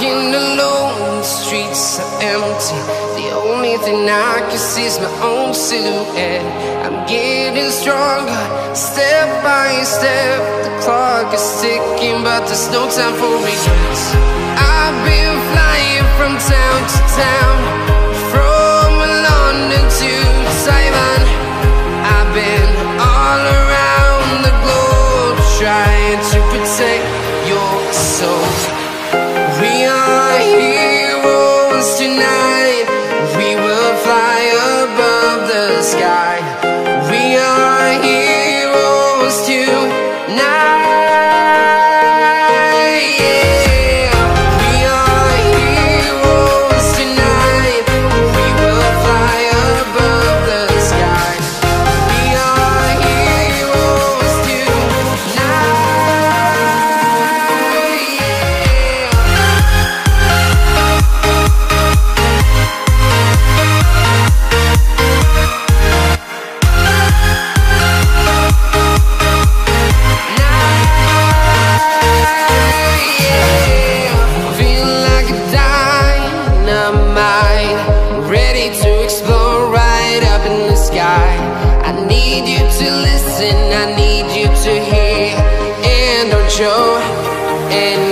walking alone, the streets are empty. The only thing I can see is my own silhouette. I'm getting stronger, step by step. The clock is ticking, but there's no time for regrets. I've been flying from town to town, from London to Taiwan. I've been all around the globe, trying to protect your soul. We are heroes tonight. We will fly above the sky. We are heroes tonight. Yeah. We are heroes tonight. We will fly above the sky. We are heroes tonight. I need you to listen, I need you to hear, and don't show. And